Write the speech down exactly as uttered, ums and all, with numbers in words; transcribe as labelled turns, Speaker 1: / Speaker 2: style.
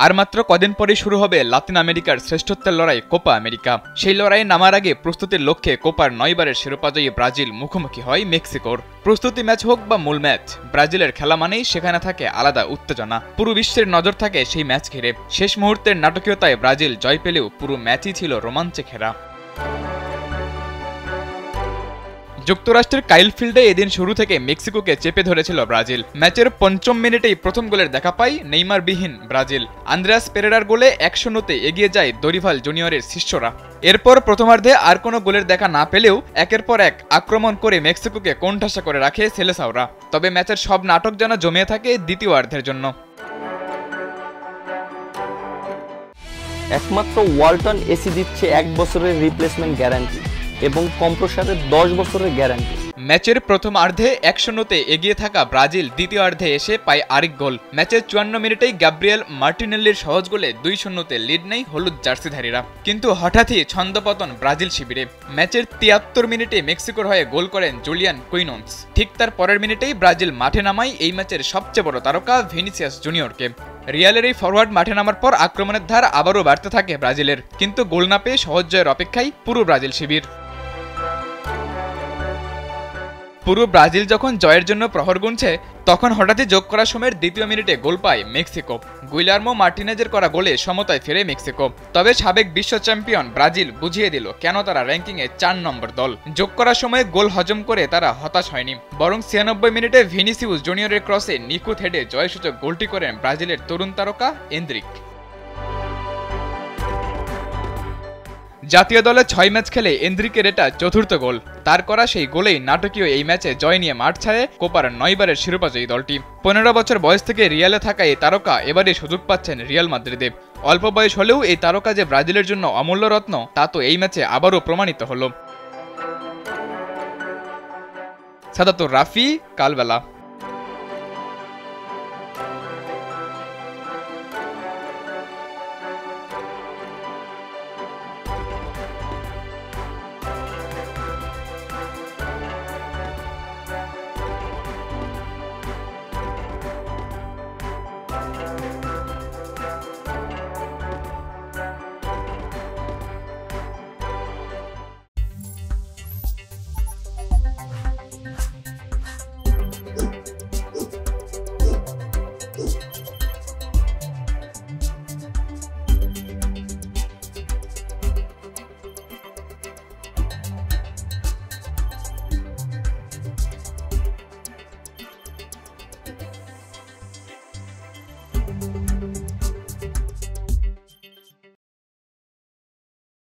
Speaker 1: আর মাত্র কদিন পরেই শুরু হবে লাতিন আমেরিকার শ্রেষ্ঠত্বের লড়াই কোপা আমেরিকা। সেই লড়াইয়ে নামার আগে প্রস্তুতির লক্ষ্যে কোপার নয়বারের শিরোপাজয়ী ব্রাজিল মুখোমুখি হয় মেক্সিকোর। প্রস্তুতি ম্যাচ হোক বা মূল ম্যাচ, ব্রাজিলের খেলা মানেই সেখানে থাকে আলাদা উত্তেজনা। পুরো বিশ্বের নজর থাকে সেই ম্যাচ ঘিরে। শেষ মুহূর্তের নাটকীয়তায় ব্রাজিল জয় পেলেও পুরো ম্যাচই ছিল রোমাঞ্চে ঘেরা। যুক্তরাষ্ট্রের কাইল ফিল্ডে এদিন শুরু থেকে মেক্সিকোকে চেপে ধরেছিল ব্রাজিল। ম্যাচের পঞ্চম মিনিটেই প্রথম গোলের দেখা পায় নেইমারবিহীন ব্রাজিল। আন্দ্রেয়াস পেরেরার গোলে এক শূন্যতে এগিয়ে যায় দরিভাল জুনিয়রের শিষ্যরা। এরপর প্রথমার্ধে আর কোনো গোলের দেখা না পেলেও একের পর এক আক্রমণ করে মেক্সিকোকে কোণঠাসা করে রাখে সেলেসাওরা। তবে ম্যাচের সব নাটক যেন জমিয়ে থাকে দ্বিতীয়ার্ধের জন্য।
Speaker 2: একমাত্র ওয়ালটন এসি দিচ্ছে এক বছরের রিপ্লেসমেন্ট গ্যারান্টি এবং কম্প্রেসারের দশ বছরের গ্যারান্টি।
Speaker 1: ম্যাচের প্রথম আর্ধে এক শূন্যতে এগিয়ে থাকা ব্রাজিল দ্বিতীয় আর্ধে এসে পায় আরেক গোল। ম্যাচের চুয়ান্ন মিনিটেই গ্যাব্রিয়েল মার্টিনেল্লির সহজ গোলে দুই শূন্যতে লিড নেয় হলুদ জার্সিধারীরা। কিন্তু হঠাৎই ছন্দপতন ব্রাজিল শিবিরে। ম্যাচের তিয়াত্তর মিনিটে মেক্সিকোর হয়ে গোল করেন জুলিয়ান কুইনোন্স। ঠিক তার পরের মিনিটেই ব্রাজিল মাঠে নামায় এই ম্যাচের সবচেয়ে বড় তারকা ভিনিসিয়াস জুনিয়রকে। রিয়ালের এই ফরওয়ার্ড মাঠে নামার পর আক্রমণের ধার আবারও বাড়তে থাকে ব্রাজিলের, কিন্তু গোল না পেয়ে সহজ জয়ের অপেক্ষায় পুরো ব্রাজিল শিবির। পুরো ব্রাজিল যখন জয়ের জন্য প্রহর গুনছে, তখন হঠাৎই যোগ করার সময়ের দ্বিতীয় মিনিটে গোল পায় মেক্সিকো। গুইলার্মো মার্টিনেজের করা গোলে সমতায় ফেরে মেক্সিকো। তবে সাবেক বিশ্ব চ্যাম্পিয়ন ব্রাজিল বুঝিয়ে দিল কেন তারা র্যাঙ্কিংয়ে চার নম্বর দল। যোগ করার সময় গোল হজম করে তারা হতাশ হয়নি, বরং ছিয়ানব্বই মিনিটে ভিনিসিউস জুনিয়রের ক্রসে নিখুঁত হেডে জয়সূচক গোলটি করেন ব্রাজিলের তরুণ তারকা এন্দ্রিক। জাতীয় দলে ছয় ম্যাচ খেলে এন্দ্রিকের এটা চতুর্থ গোল। তার করা সেই গোলেই নাটকীয় এই ম্যাচে জয় নিয়ে মাঠ ছাড়ে কোপার নয়বারের শিরোপাজয়ী দলটি। পনেরো বছর বয়স থেকে রিয়ালে থাকা এই তারকা এবারে সুযোগ পাচ্ছেন রিয়াল মাদ্রিদে। অল্প বয়স হলেও এই তারকা যে ব্রাজিলের জন্য অমূল্য রত্ন, তা তো এই ম্যাচে আবারও প্রমাণিত হল। সাদাতুর রাফি, কালবেলা।